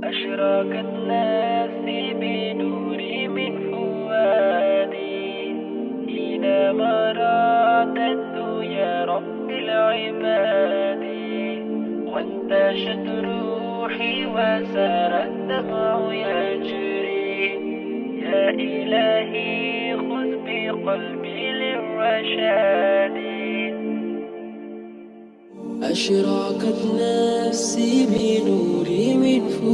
أشرقت نفسي بنور من فؤادي حينما رددت يا رب العباد، وانتشت روحي وسار الدمع يجري. يا إلهي خذ بقلبي للرشاد. أشرقت نفسي بنور من فؤادي